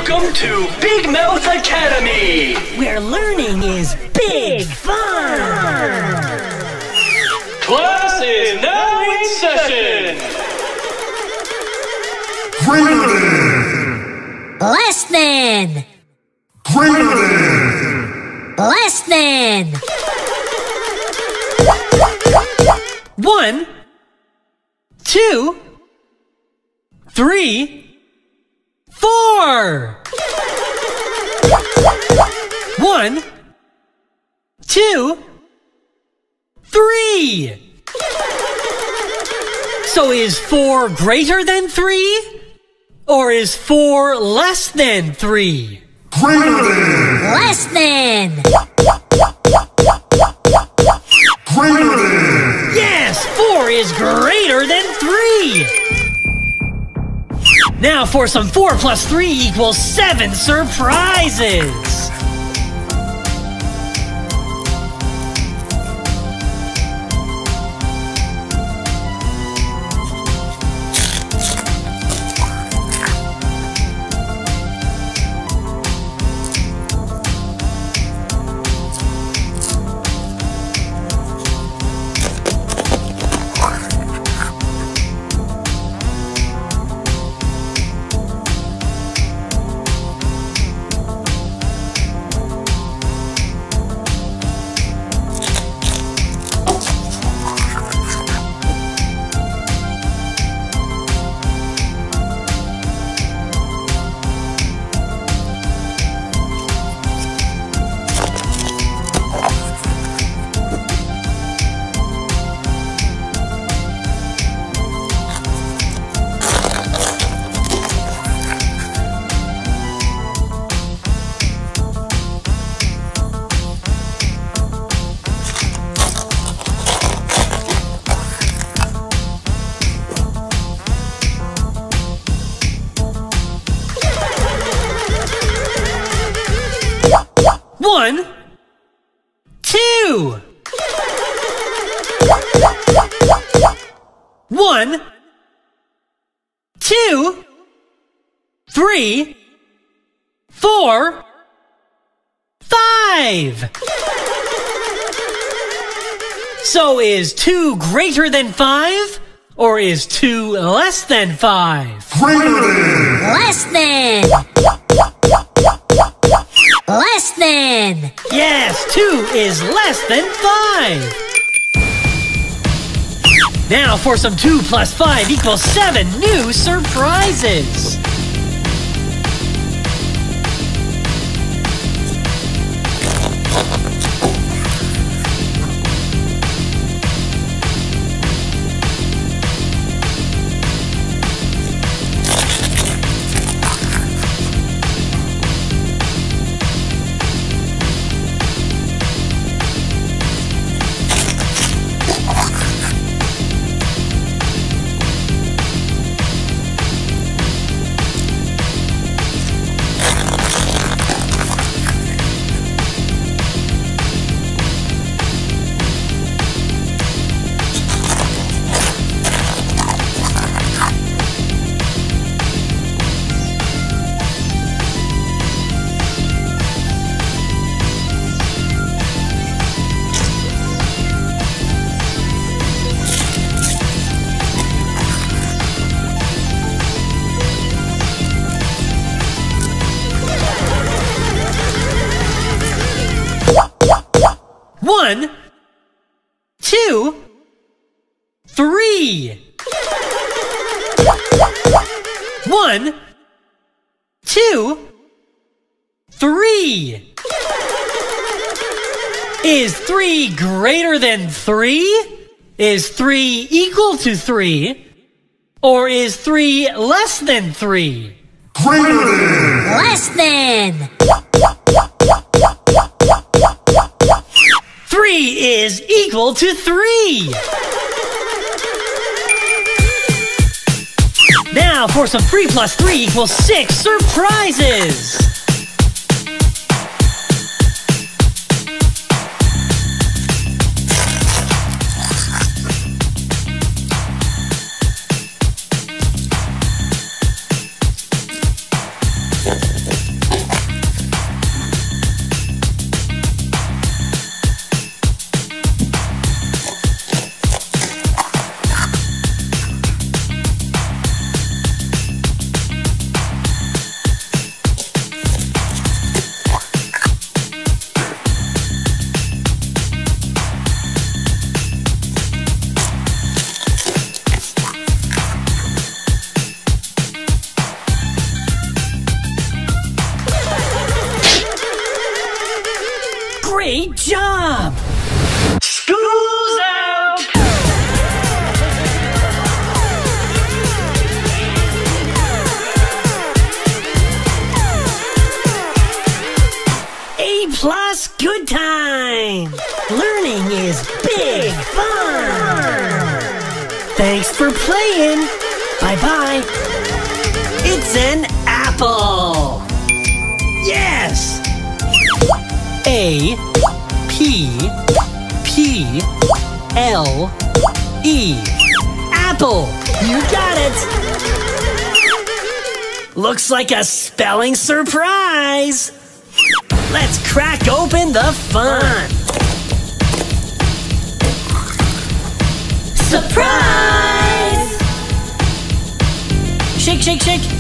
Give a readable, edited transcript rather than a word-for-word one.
Welcome to Big Mouth Academy, where learning is big fun. Class is now in session. Greater than. Less than. Greater than. Less than. 1, 2, 3, 4. 1, 2, 3. So is 4 greater than 3? Or is 4 less than 3? Greater than. Less than. Greater than. Yes, 4 is greater than 3. Now for some 4 plus 3 equals 7 surprises. 1, 2. 1, 2, 3, 4, 5. So is 2 greater than 5? Or is 2 less than 5? Greater than. Less than. Less than. Yes, 2 is less than 5. Now for some 2 plus 5 equals 7 new surprises. 1, 2, 3. 1, 2, 3. Is 3 greater than 3? Is 3 equal to 3? Or is 3 less than 3? Greater than. Less than. 3 is equal to 3. Now for some 3 plus 3 equals 6 surprises. 1, job! School's out! A+, good time! Learning is big fun! Thanks for playing! Bye-bye! It's an apple! Yes! A, P, P, L, E. Apple! You got it! Looks like a spelling surprise! Let's crack open the fun! Surprise! Shake, shake, shake!